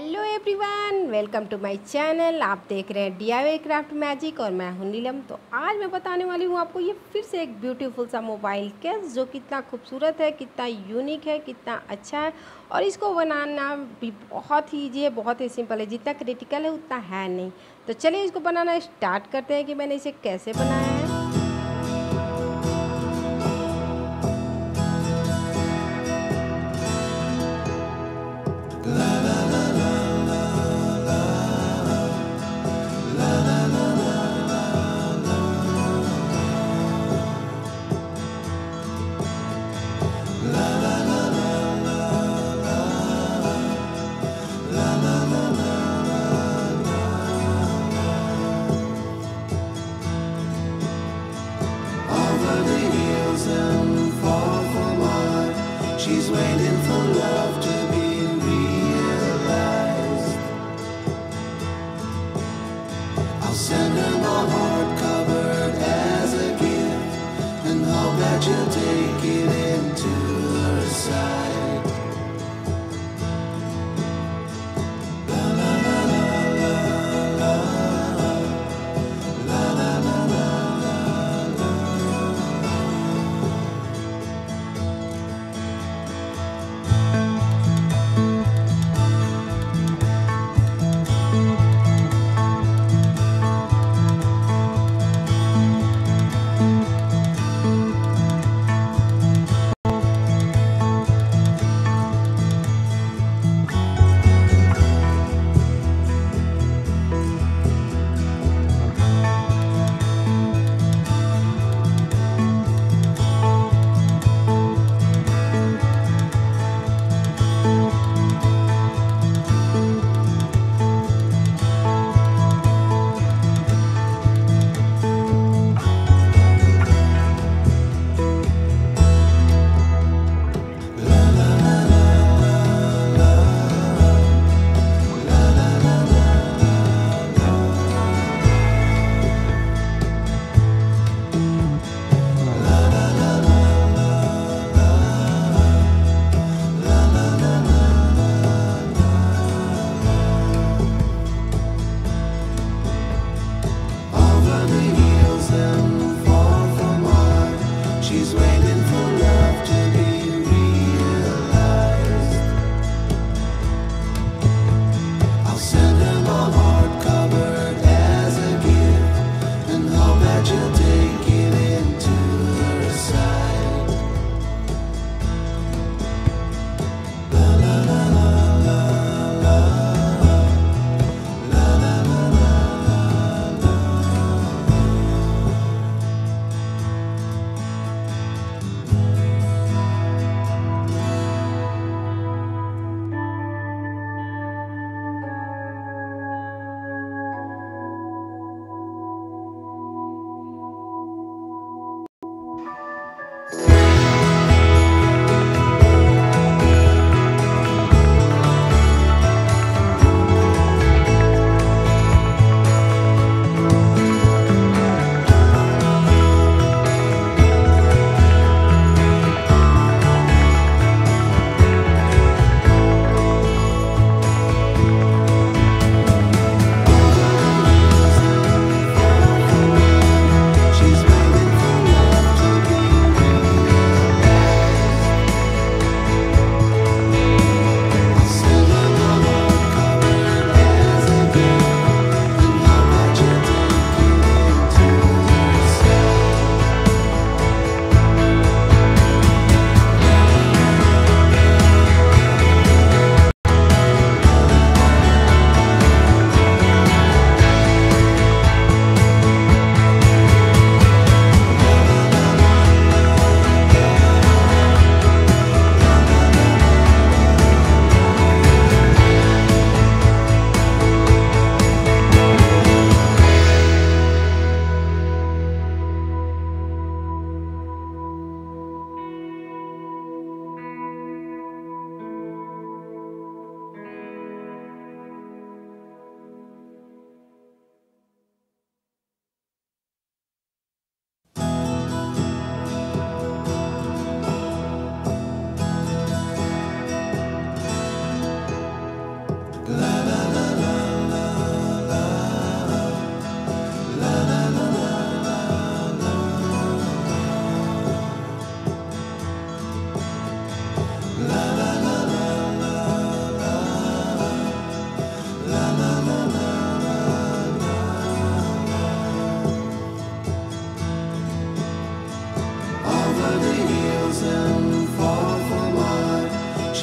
Hello everyone, welcome to my channel. आप देख रहे हैं DIY क्राफ्ट मैजिक और मैं हूं नीलम। तो आज मैं बताने वाली हूं आपको ये फिर से एक ब्यूटीफुल सा मोबाइल केस जो कितना खूबसूरत है, कितना यूनिक है, कितना अच्छा है। और इसको बनाना भी बहुत ही ईजी है, बहुत ही सिंपल है। जितना क्रिटिकल है उतना है नहीं। तो चलिए इसको बनाना स्टार्ट करते हैं कि मैंने इसे कैसे बनाया है।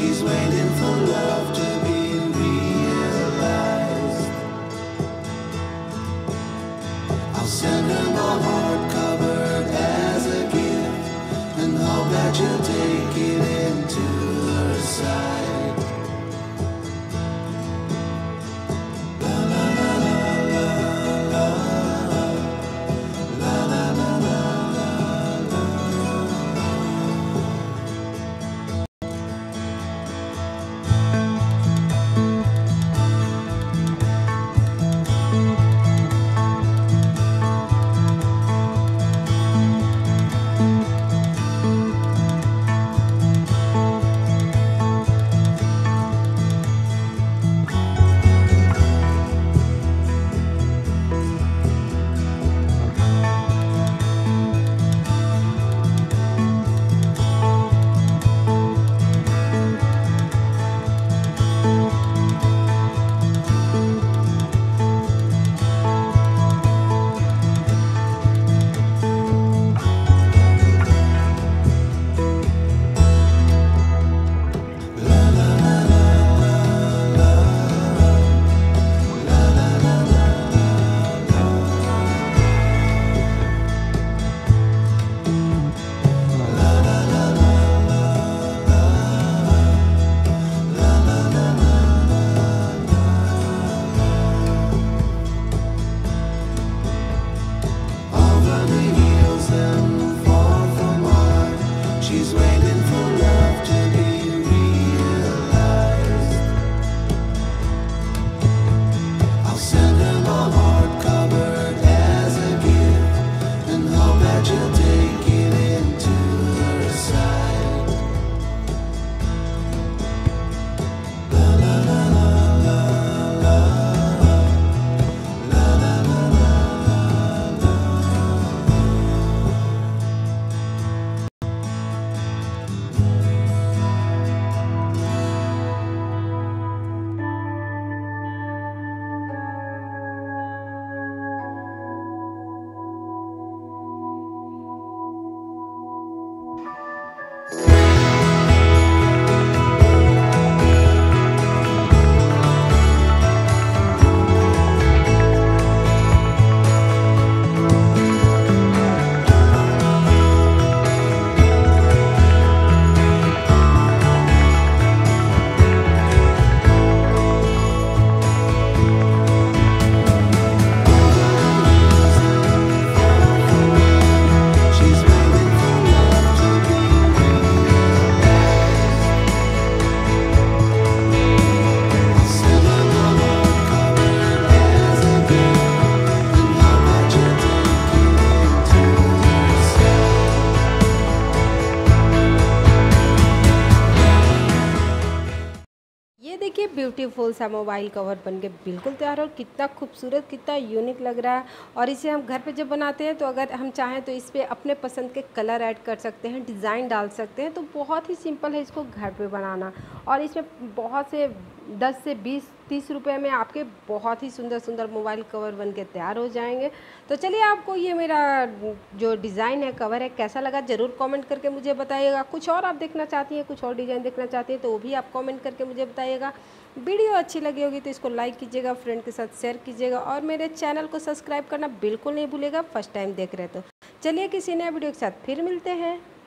She's waiting for love to be realized. I'll send her my heart covered as a gift, and hope that you'll take it into her side. She's waiting for love to be realized. I'll send her my heart covered as a gift, and hope that you'll take it into her side. La la la la la la la la la la. ये देखिए beautiful सा mobile cover बनके बिल्कुल तैयार हो। कितना खूबसूरत, कितना यूनिक लग रहा है। और इसे हम घर पे जब बनाते हैं तो अगर हम चाहें तो इस पे अपने पसंद के कलर ऐड कर सकते हैं, डिज़ाइन डाल सकते हैं। तो बहुत ही सिंपल है इसको घर पे बनाना। और इसमें बहुत से 10 से 20-30 रुपए में आपके बहुत ही सुंदर सुंदर मोबाइल कवर बनके तैयार हो जाएंगे। तो चलिए, आपको ये मेरा जो डिज़ाइन है, कवर है, कैसा लगा ज़रूर कमेंट करके मुझे बताइएगा। कुछ और आप देखना चाहती हैं, कुछ और डिज़ाइन देखना चाहती हैं तो वो भी आप कमेंट करके मुझे बताइएगा। वीडियो अच्छी लगी होगी तो इसको लाइक कीजिएगा, फ्रेंड के साथ शेयर कीजिएगा और मेरे चैनल को सब्सक्राइब करना बिल्कुल नहीं भूलिएगा फर्स्ट टाइम देख रहे तो। चलिए, किसी नए वीडियो के साथ फिर मिलते हैं।